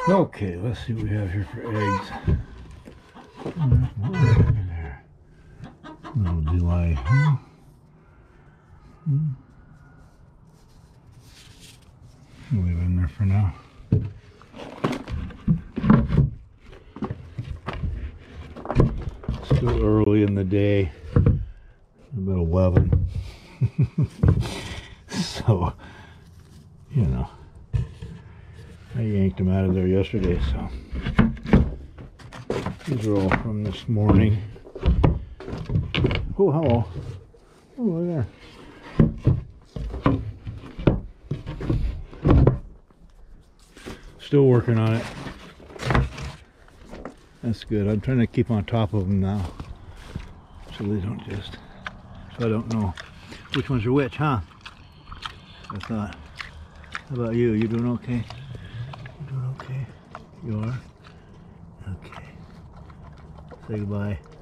Okay, let's see what we have here for eggs. What we have in there? No, do I? Leave it in there for now. Still early in the day, about 11. So, you know, I yanked them out of there yesterday, so these are all from this morning. Oh, hello. Oh, look there. Still working on it. That's good. I'm trying to keep on top of them now, so they don't just, so I don't know which ones are which, huh? I thought. How about you? You doing okay? You doing okay? You are? Okay. Say goodbye.